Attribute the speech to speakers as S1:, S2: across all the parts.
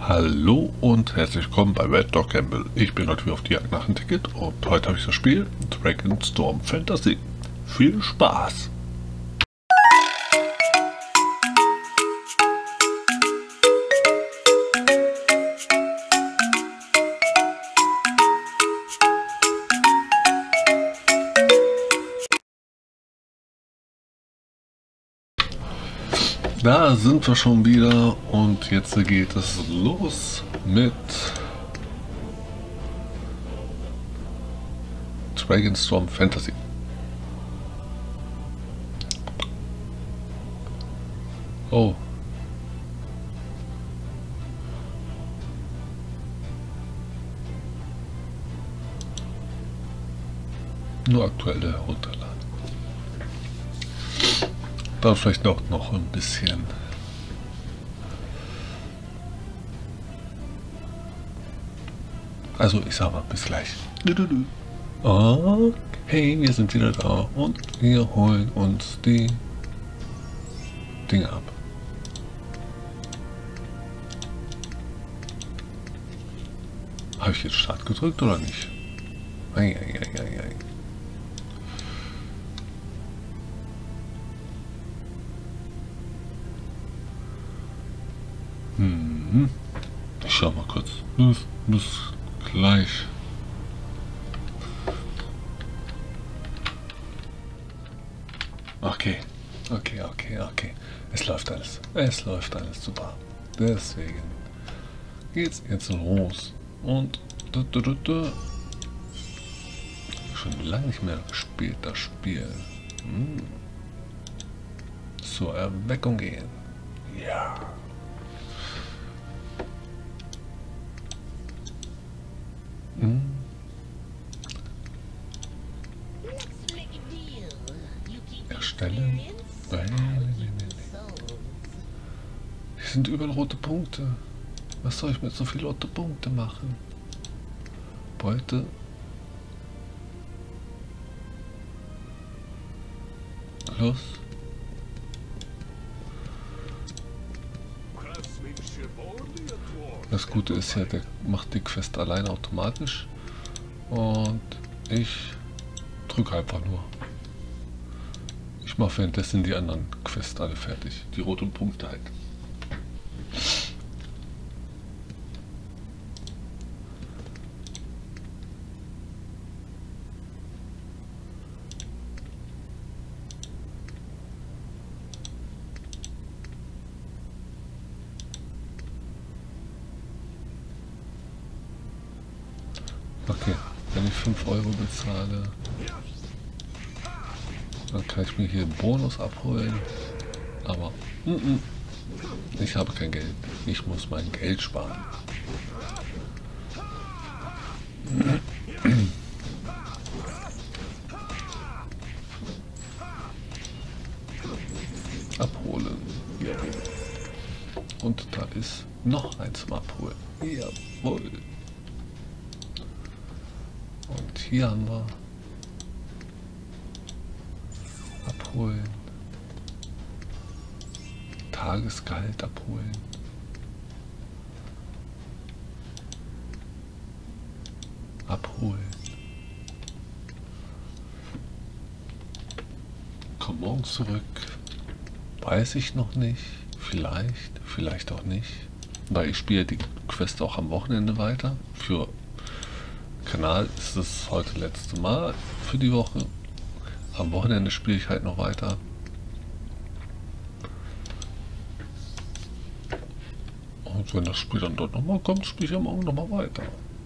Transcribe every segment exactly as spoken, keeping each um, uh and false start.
S1: Hallo und herzlich willkommen bei Red Dog Gamble. Ich bin heute wieder auf die Jagd nach einem Ticket und heute habe ich das Spiel Dragonstorm Fantasy. Viel Spaß! Da sind wir schon wieder und jetzt geht es los mit Dragonstorm Fantasy. Oh. Nur aktuelle herunterladen. Dann vielleicht noch, noch ein bisschen. Also ich sag mal, bis gleich. Okay, wir sind wieder da und wir holen uns die Dinge ab. Habe ich jetzt Start gedrückt oder nicht? Ei, ei, ei, ei, ei. Hm. Ich schau mal kurz. Bis, bis gleich. Okay, okay, okay, okay. Es läuft alles. Es läuft alles super. Deswegen geht's jetzt los. Und da, da, da, da. Schon lange nicht mehr gespielt, das Spiel. Hm. Zur Erweckung gehen. Ja. Hm. Erstellen. Nein, nein, nein, nein. Hier sind überall rote Punkte. Was soll ich mit so vielen rote Punkte machen? Beute. Los. Das Gute ist ja, der macht die Quest alleine automatisch und ich drücke einfach nur. Ich mache währenddessen die anderen Quests alle fertig, die roten Punkte halt. Okay, wenn ich fünf Euro bezahle, dann kann ich mir hier einen Bonus abholen, aber mm -mm, ich habe kein Geld, ich muss mein Geld sparen. Abholen, jawohl. Und da ist noch eins zum Abholen, jawohl. Und hier haben wir abholen, Tagesgehalt abholen, abholen. Komm morgen zurück, weiß ich noch nicht, vielleicht, vielleicht auch nicht, weil ich spiele die Quest auch am Wochenende weiter. Für Kanal ist es heute das letzte Mal für die Woche. Am Wochenende spiele ich halt noch weiter. Und wenn das Spiel dann dort nochmal kommt, spiele ich ja morgen nochmal weiter.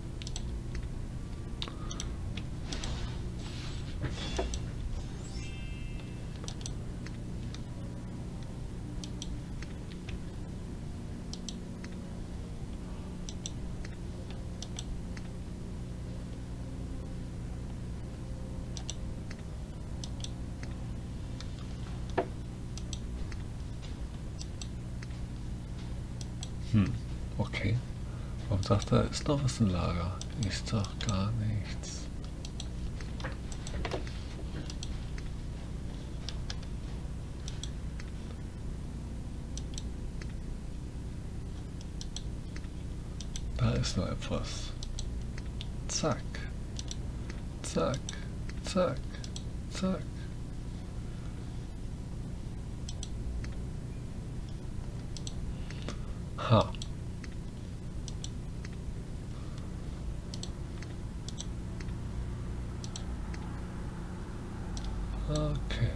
S1: Hm, okay. Warum sagt er, ist noch was im Lager? Ich sag gar nichts. Da ist noch etwas. Zack. Zack. Zack. Zack. Ha. Okay.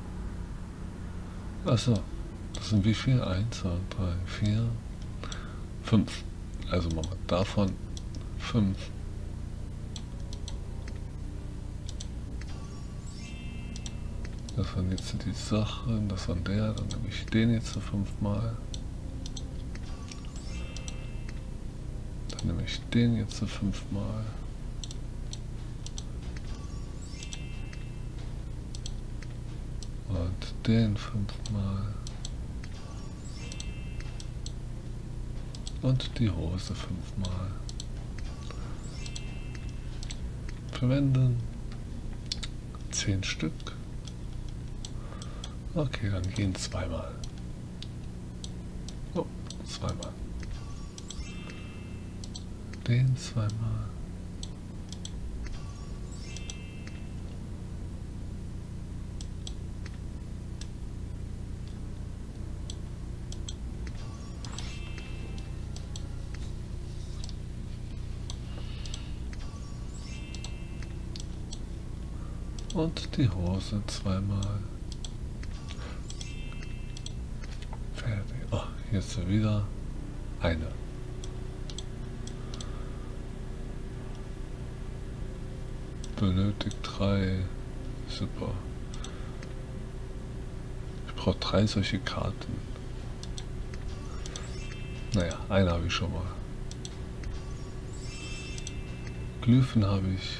S1: Achso. Das sind wie viel? eins, zwei, drei, vier, fünf. Also machen wir davon fünf. Das waren jetzt die Sachen, das war der, dann nehme ich den jetzt fünfmal. Dann nehme ich den jetzt fünfmal. Und den fünfmal. Und die Hose fünfmal. Verwenden. Zehn Stück. Okay, dann gehen zweimal. Oh, zweimal. Den zweimal. Und die Hose zweimal. Fertig. Oh, jetzt wieder eine. Benötigt drei. Super. Ich brauche drei solche Karten. Naja, eine habe ich schon mal. Glyphen habe ich.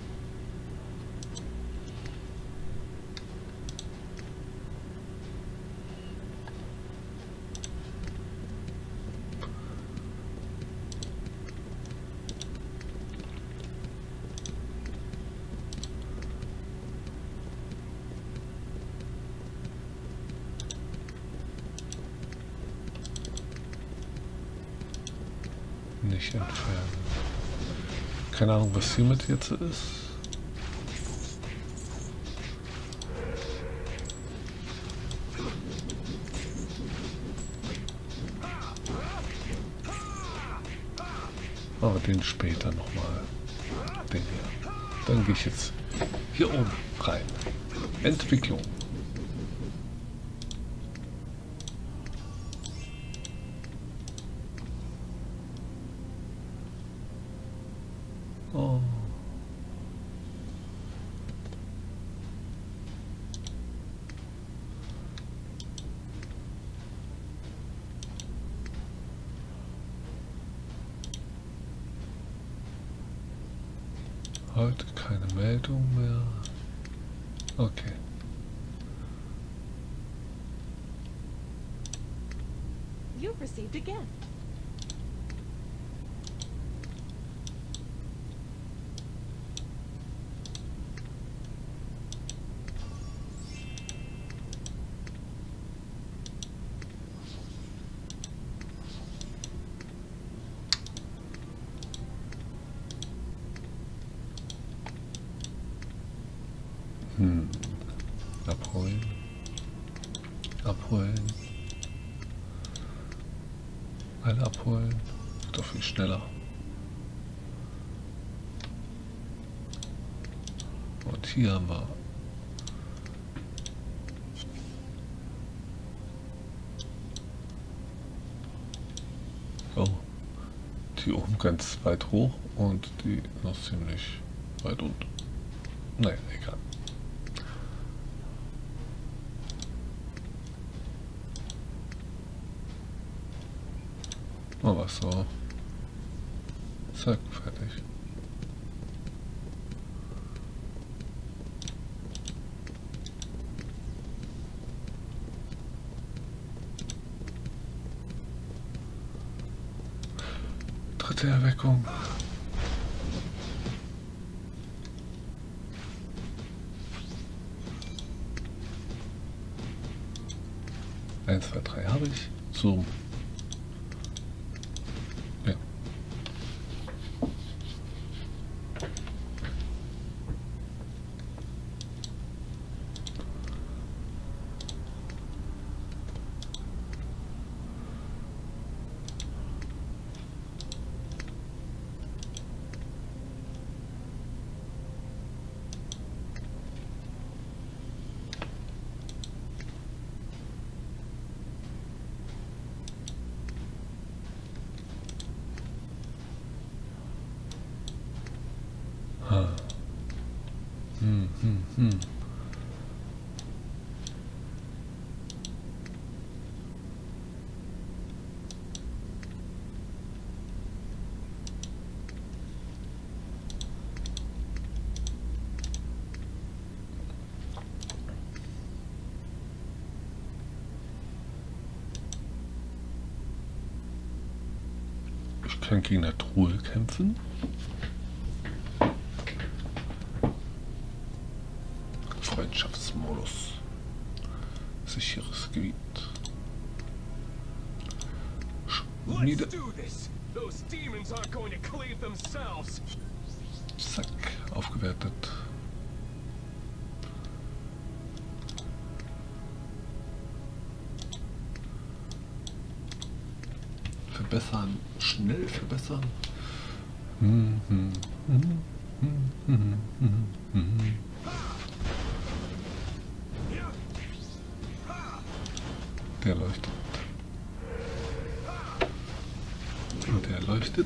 S1: Nicht entfernen. Keine Ahnung, was hiermit jetzt ist. Aber den später nochmal. Den hier. Dann gehe ich jetzt hier oben rein. Entwicklung. Oh. Heute keine Meldung mehr. Okay.
S2: You've received a gift.
S1: Hm. Abholen. Abholen. Alle abholen. Wird doch viel schneller. Und hier haben wir oh, die oben ganz weit hoch und die noch ziemlich weit unten. Naja, egal. Oh, was so. Zack, fertig. Dritte Erweckung. Eins, zwei, drei habe ich. So. Ja. Hm. Ich kann gegen eine Truhe kämpfen. Freundschaftsmodus. Sicheres Gebiet. Schmiede. Zack, aufgewertet. Verbessern, schnell verbessern. Hm, hm, hm, hm, hm, hm, hm. Der leuchtet. Und der leuchtet.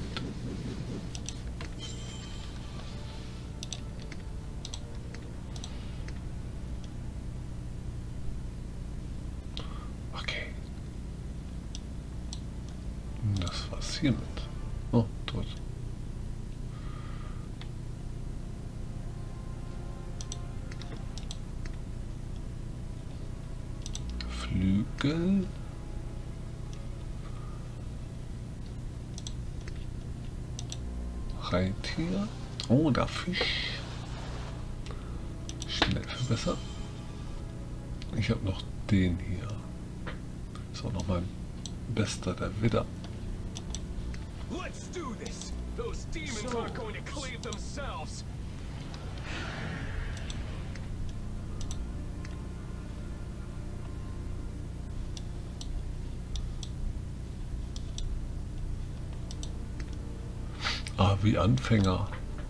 S1: Okay. Das war's hiermit. Oh, tot. Flügel. Reittier. Oh, der Fisch. Schnell verbessern. Ich habe noch den hier. Ist auch noch mein bester, der Widder.
S3: Let's do this. Those demons
S2: So.
S3: aren't going to cleave themselves.
S1: Ah, wie Anfänger.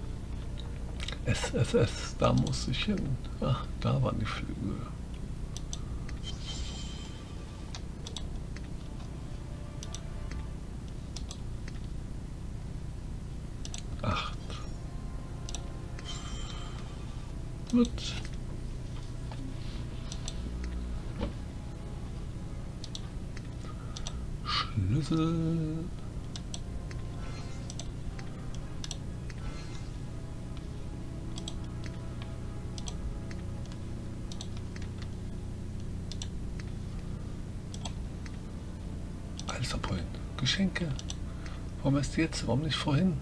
S1: S S S, da muss ich hin. Ach, da waren die Flügel. Acht. Gut. Schlüssel. Alter Point. Geschenke. Warum erst jetzt? Warum nicht vorhin?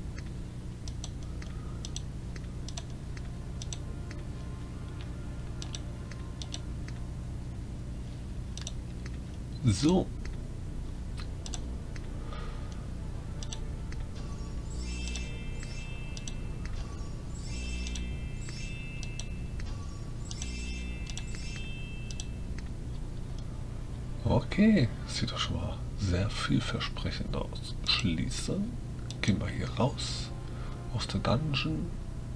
S1: So. Okay, sieht doch schon mal sehr vielversprechend aus. Schließen. Gehen wir hier raus. Aus der Dungeon.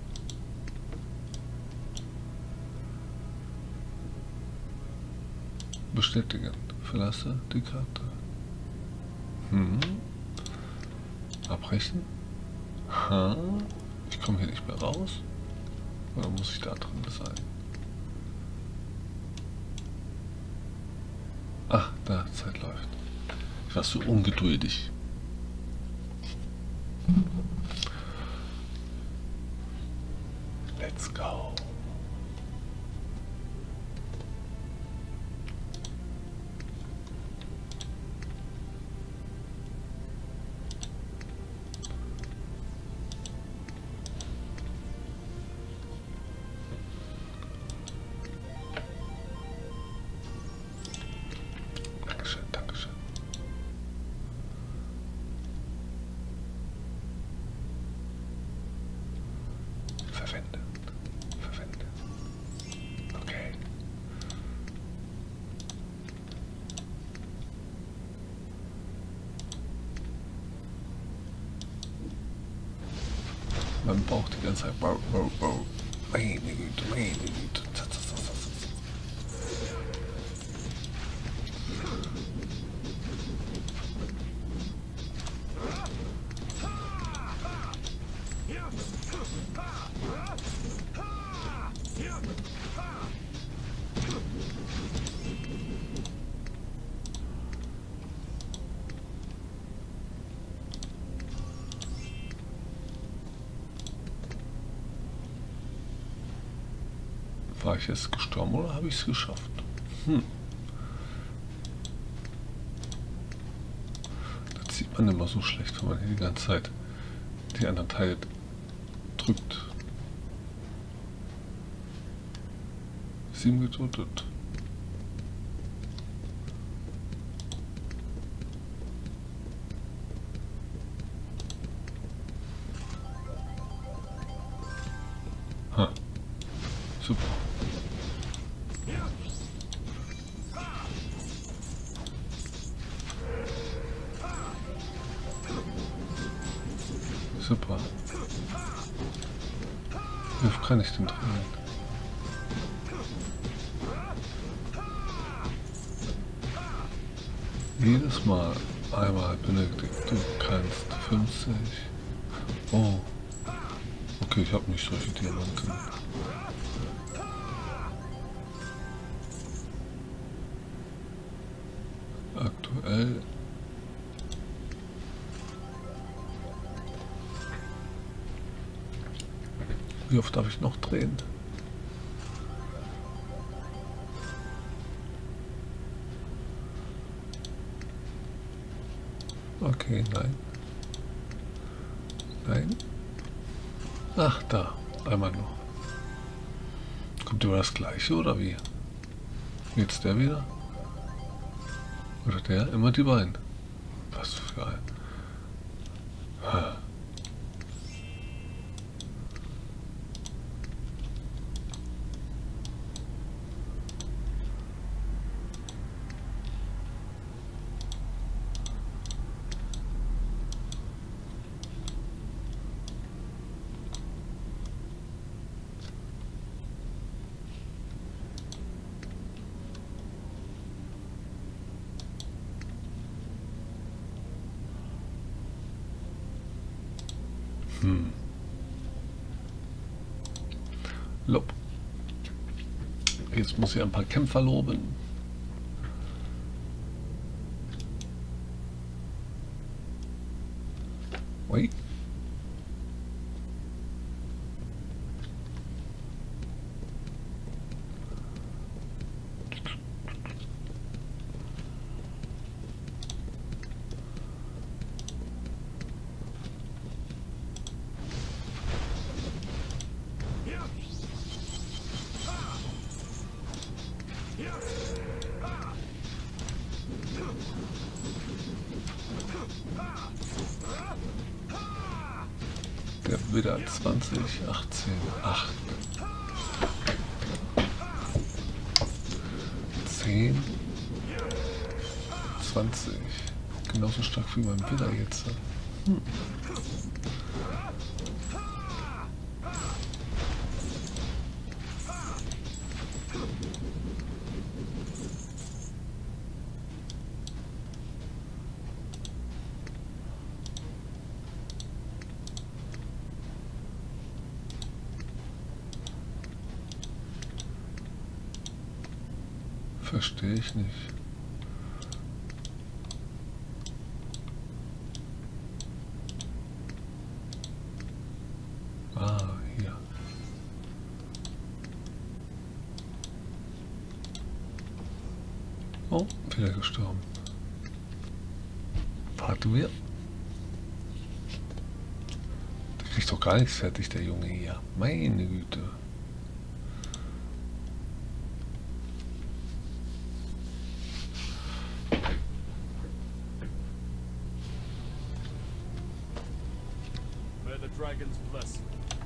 S1: Bestätigen. Verlasse die Karte. Hm. Abbrechen. Ha. Ich komme hier nicht mehr raus. Oder muss ich da drin sein? Ach, da, Zeit läuft. Ich war so ungeduldig. Let's go. Dankeschön, Dankeschön. Verwenden. Verwenden. Okay. Man braucht die ganze Zeit. Wow, wow, wow. Meine Güte, meine Güte. War ich jetzt gestorben oder habe ich es geschafft? Hm. Das sieht man immer so schlecht, wenn man hier die ganze Zeit die anderen Teile drückt. Sieben getötet. Ha. Super. Super. Wie oft kann ich den drehen? Jedes Mal einmal benötigt. Du kannst fünfzig. Oh. Okay, ich habe nicht solche Diamanten. Aktuell. Wie oft darf ich noch drehen? Okay, nein. Nein. Ach, da. Einmal noch. Kommt über das gleiche oder wie? Jetzt der wieder? Oder der? Immer die beiden. Was für ein... Ha. Hm. Lob. Jetzt muss ich ein paar Kämpfer loben. Ui. Der wieder zwanzig, achtzehn, acht, zehn, zwanzig. Genauso stark wie mein Widder jetzt. Hm. Verstehe ich nicht. Ah, hier. Oh, wieder gestorben. Warte wir. Der kriegt doch gar nichts fertig, der Junge hier. Meine Güte.
S3: Dragon's blessing.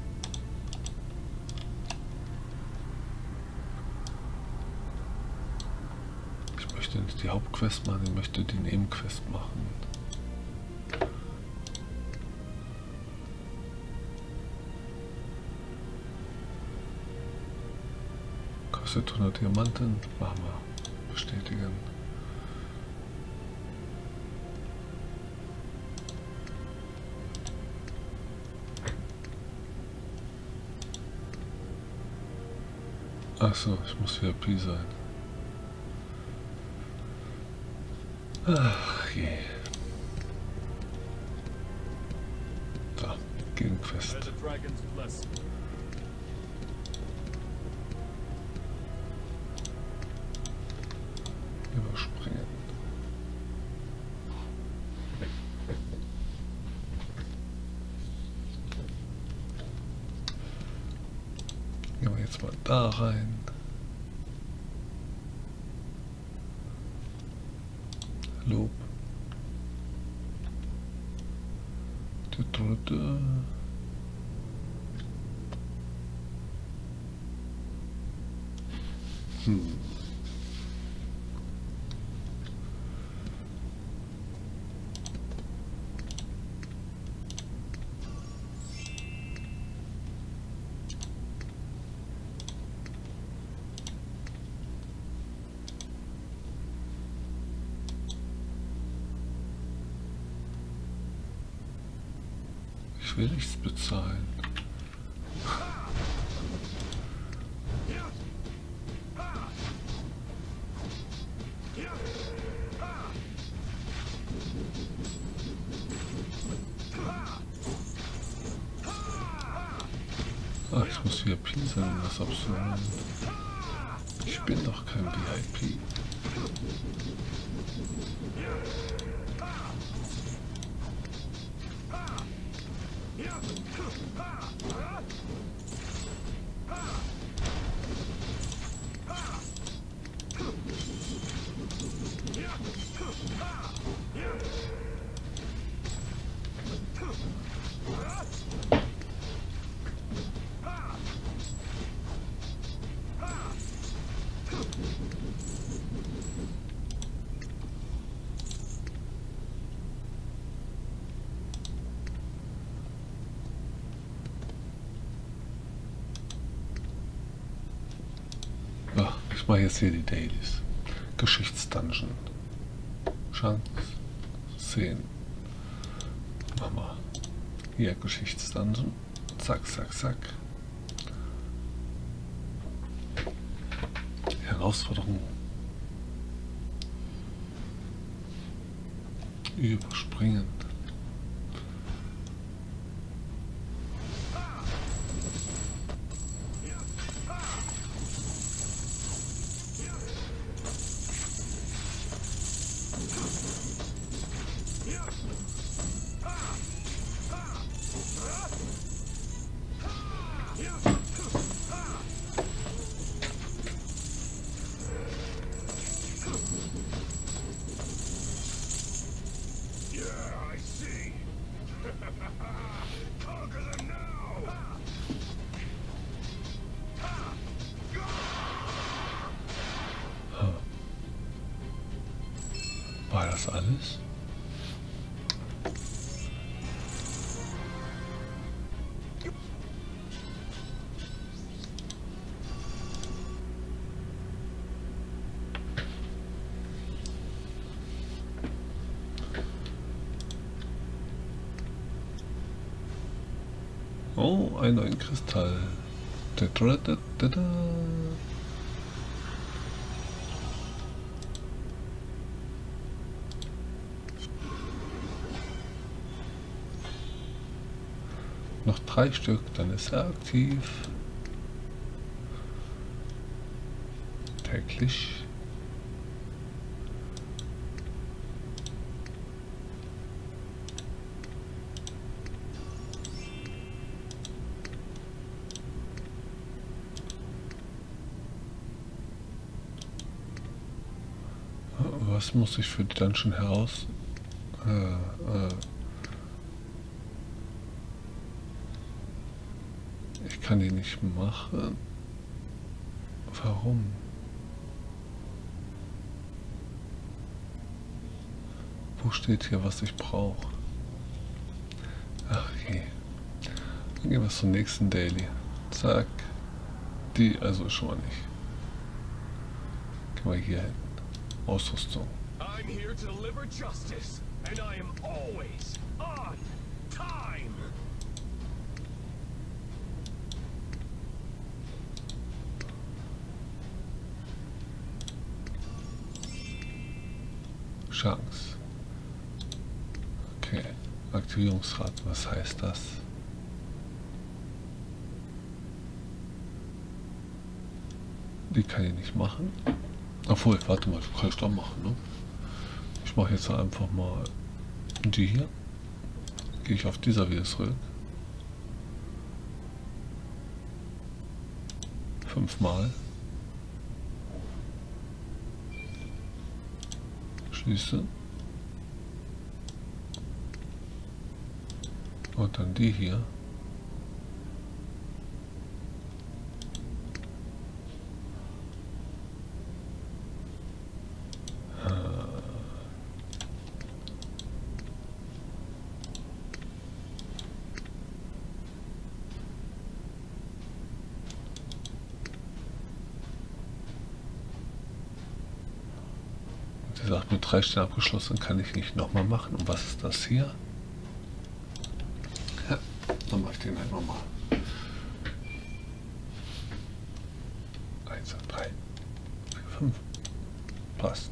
S1: Ich möchte nicht die Hauptquest machen, ich möchte die Nebenquest machen. Kostet hundert Diamanten. Machen wir. Bestätigen. Achso, ich muss V I P sein. Ach je. So, Gegenquest. jetzt mal da rein. Lob. Hm. Ich will nichts bezahlen. Ah, ich muss V I P sein, um das abzuholen. Ich bin doch kein V I P. Ich mache jetzt hier die Dailies. Geschichtsdungeon. Chance zehn. Mach mal. Hier Geschichtsdungeon. Zack, zack, zack. Herausforderung. Überspringen. War das alles? Oh, ein neuer Kristall. Da, da, da, da, da. Noch drei Stück, dann ist er aktiv. Täglich. Was muss ich für die Dungeon heraus? Äh, äh. Ich kann die nicht machen. Warum? Wo steht hier, was ich brauche? Ach je. Dann gehen wir zum nächsten Daily. Zack. Die, also schon mal nicht. Gehen wir hier hin. Ausrüstung.
S3: I'm here to deliver justice, and I am always on time.
S1: Chance. Okay. Aktivierungsrate, was heißt das? Die kann ich nicht machen. Obwohl, warte mal, kann ich doch machen, ne? Ich mache jetzt einfach mal die hier. Gehe ich auf dieser wieder zurück. fünfmal. Schließe. Und dann die hier. Sie sagt, mit drei Stellen abgeschlossen, kann ich nicht nochmal machen. Und was ist das hier? Ja, dann mache ich den halt nochmal. eins, zwei, drei, vier, fünf. Passt.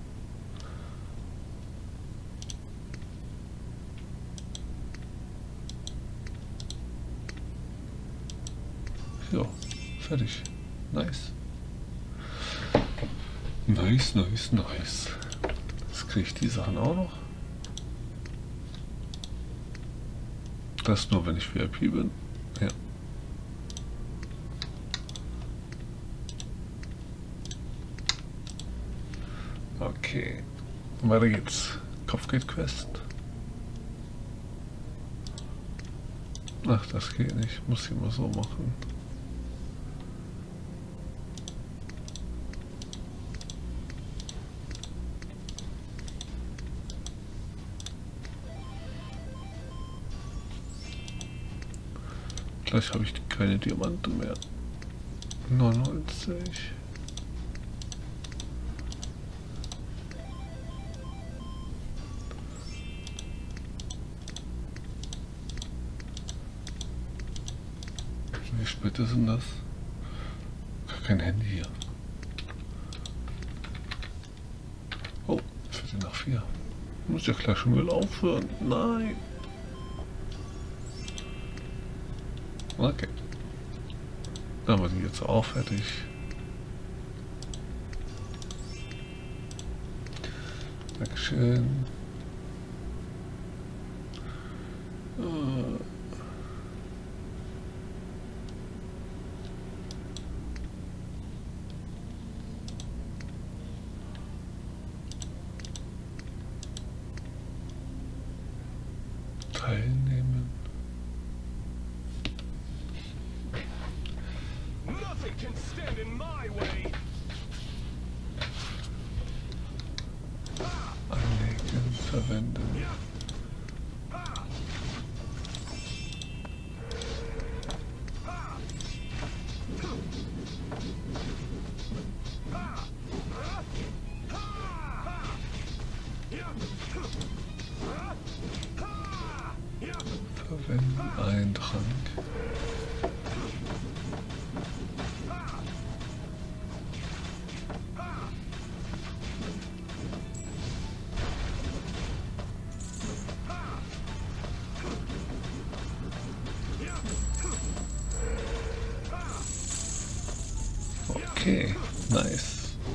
S1: Ja, fertig. Nice. Nice, nice, nice. Jetzt kriege ich die Sachen auch noch. Das nur, wenn ich V I P bin. Ja. Okay. Weiter geht's. Kopfgeldquest. Ach, das geht nicht. Muss ich immer so machen. Gleich habe ich keine Diamanten mehr. neunundneunzig. Wie spät sind das? Gar kein Handy hier. Oh, Viertel nach vier. Muss ja gleich schon wieder aufhören. Nein. Okay. Dann haben wir die jetzt auch fertig. Dankeschön. Äh. Teilnehmen.
S3: Nothing can stand in my way.
S1: Anlegen, verwenden. Verwenden einen Trank. Okay, nice.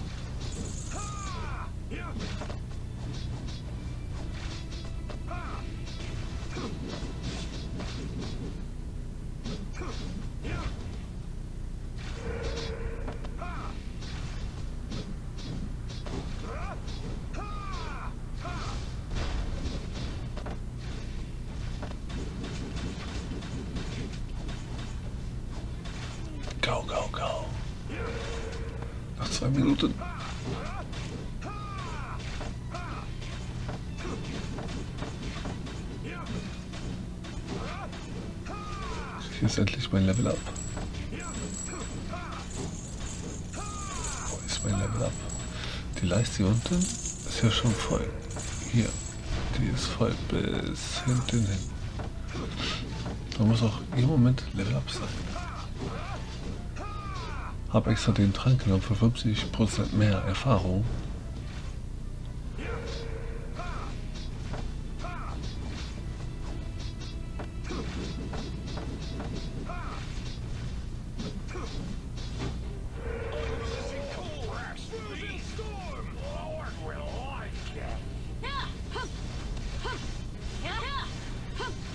S1: Go, go, go. Noch zwei Minuten. Hier ist endlich mein Level Up. Wo ist mein Level Up? Die Leiste hier unten ist ja schon voll. Hier. Die ist voll bis hinten hin. Da muss auch im Moment Level Up sein. Habe extra den Trank genommen für fünfzig Prozent mehr Erfahrung.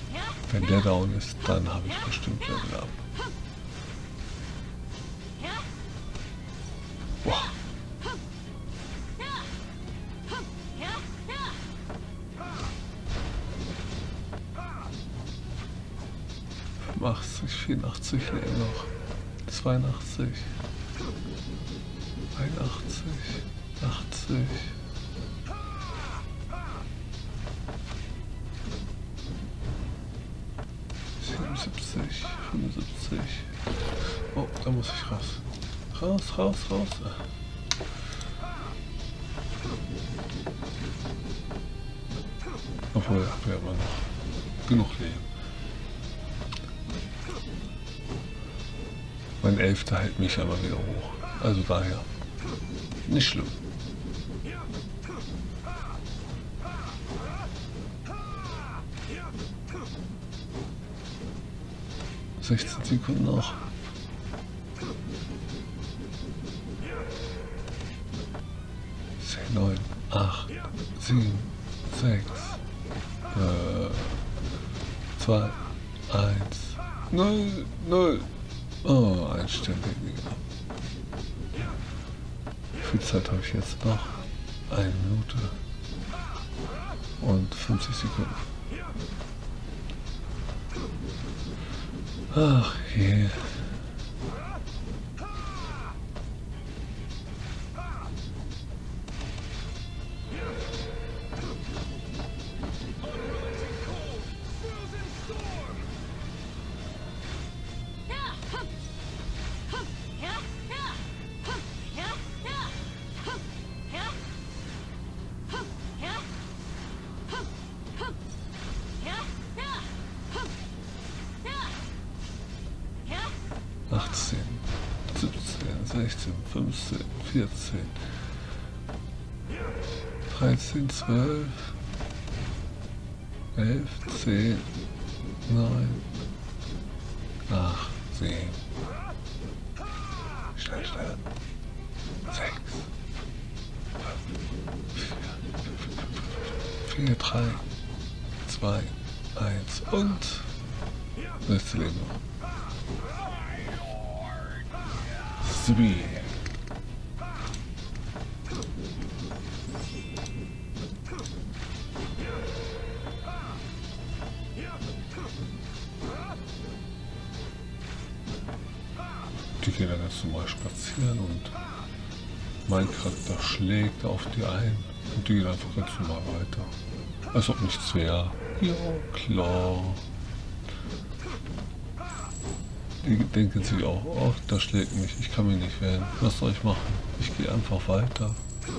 S1: Wenn der down ist, dann habe ich bestimmt Level Up. fünfundachtzig, vierundachtzig leben noch. zweiundachtzig. einundachtzig. achtzig. siebenundsiebzig. fünfundsiebzig. Oh, da muss ich raus. Raus, raus, raus. Obwohl, ich habe ja immer noch genug Leben. Mein Elfter hält mich aber wieder hoch. Also daher. Nicht schlimm. sechzehn Sekunden noch. zehn, neun, acht, sieben, sechs, zwei, eins, null, null. Oh, ein Stern weniger. Wie viel Zeit habe ich jetzt noch? Eine Minute und fünfzig Sekunden. Ach je. achtzehn, siebzehn, sechzehn, fünfzehn, vierzehn, dreizehn, zwölf, elf, zehn, neun, acht, sieben, schnell, schnell, sechs, vier, drei, zwei, eins und letzte Leben noch. Three. Die gehen dann ganz normal spazieren und mein Charakter schlägt auf die ein und die gehen einfach ganz normal weiter. Als ob nichts wäre. Ja, klar. Die denken sich auch, oh, das schlägt mich, ich kann mich nicht wehren. Was soll ich machen? Ich gehe einfach weiter.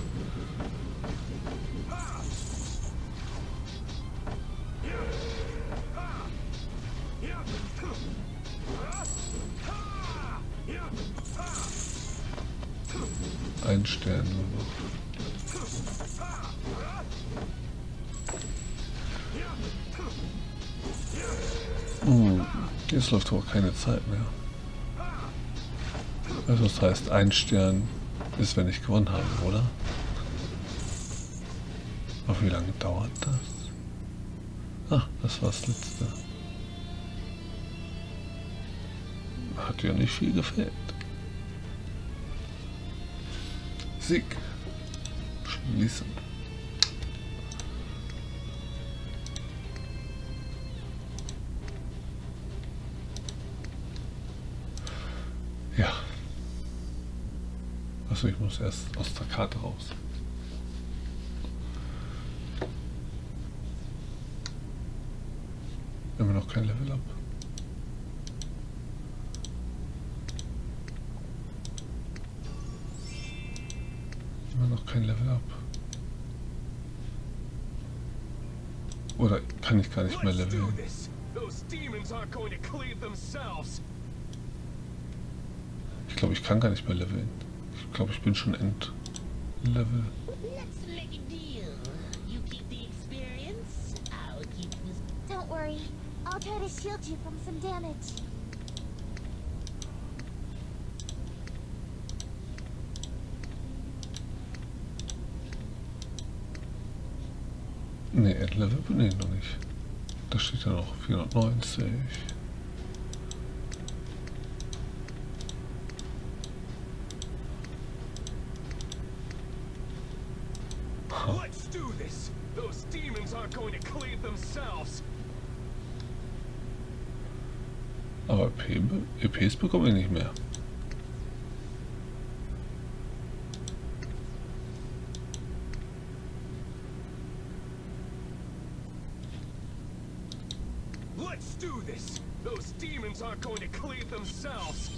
S1: Ein Stern nur noch. Hm. Jetzt läuft aber keine Zeit mehr. Also das heißt, ein Stern ist, wenn ich gewonnen habe, oder? Aber wie lange dauert das? Ach, das war das letzte. Hat ja nicht viel gefehlt. Sieg. Schließen. Ja. Also ich muss erst aus der Karte raus. Immer noch kein Level Up. Immer noch kein Level Up. Oder kann ich gar nicht mehr leveln? Ich glaube, ich kann gar nicht mehr leveln. Ich glaube, ich bin schon Endlevel.
S4: Don't worry, I'll try to shield you from some damage.
S1: Ne, Endlevel bin ich noch nicht. Da steht ja noch vierhundertneunzig.
S3: Let's do this. Those demons aren't going to cleave themselves.
S1: P, E Ps bekomme ich nicht mehr.
S3: Let's do this. Those demons aren't going to cleave themselves.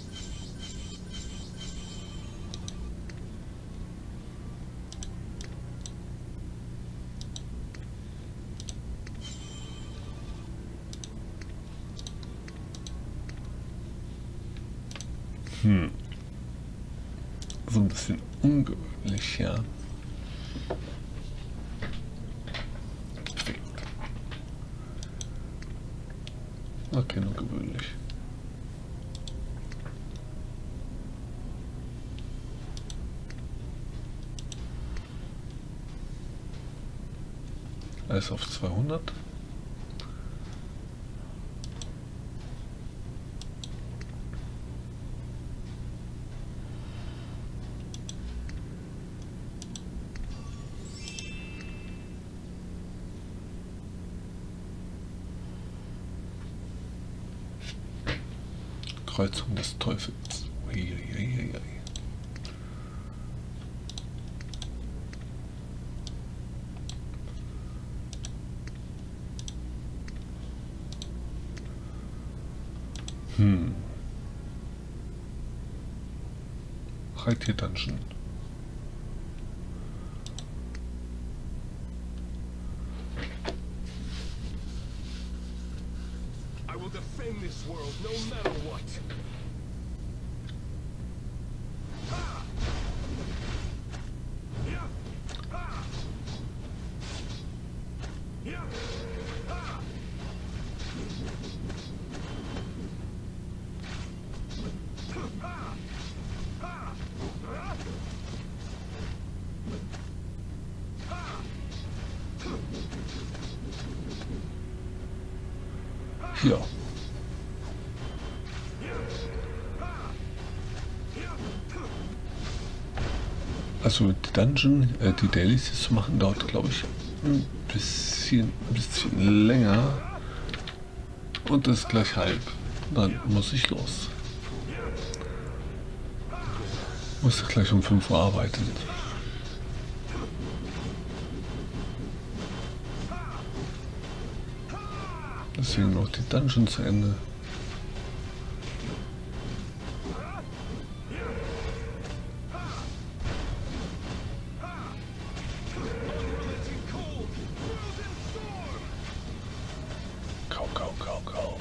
S1: Hm. So ein bisschen ungewöhnlich, ja. Perfekt. Okay, nur gewöhnlich. Alles auf zweihundert. Kreuzung des Teufels. Uiuiuiui. Hm. Reitier Dungeon.
S3: I will defend this world no matter what. Ha! Yeah! Ha! Yeah! Ha! Ha! Ha!
S1: Ja. Also die Dungeon, äh, die Dailies hier zu machen, dauert glaube ich ein bisschen, ein bisschen länger. Und das ist gleich halb. Dann muss ich los. Muss gleich um fünf Uhr arbeiten. Deswegen noch die Dungeon zu Ende. Kau, kau, kau, kau.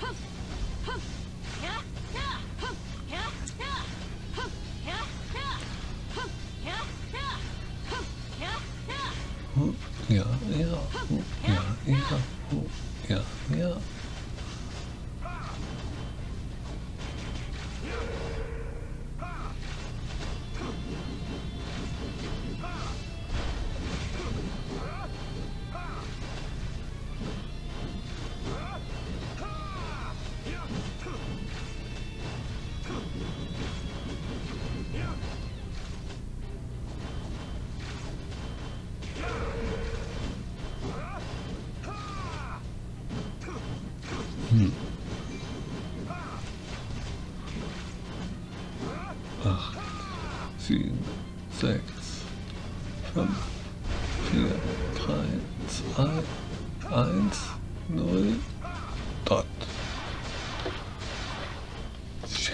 S1: Hm, ja, ja, hm, ja, ja, hm, ja, ja. Hm. Acht, sieben, sechs, fünf, vier, drei, zwei, eins, null, dort. Schön.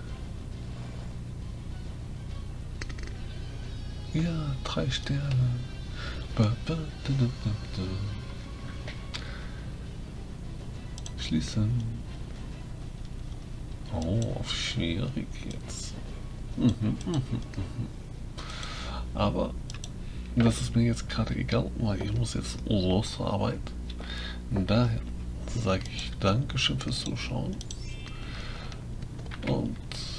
S1: Ja, drei Sterne. Ba, ba, da, da, da, da. Schließen. Oh, auf schwierig jetzt. Mhm, mhm, mhm. Aber das ist mir jetzt gerade egal, weil ich muss jetzt los zur Arbeit. Und daher sage ich Dankeschön fürs Zuschauen. Und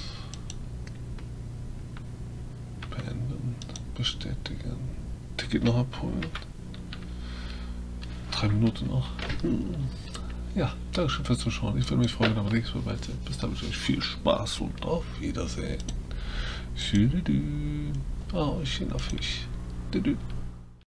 S1: beenden, bestätigen. Ticket noch abholen. Drei Minuten noch. Hm. Ja, Dankeschön fürs Zuschauen. Ich würde mich freuen, wenn ihr nächstes Mal weiter seid. Bis dann wünsche ich euch viel Spaß und auf Wiedersehen. Tschüss. Oh, ich bin auf mich.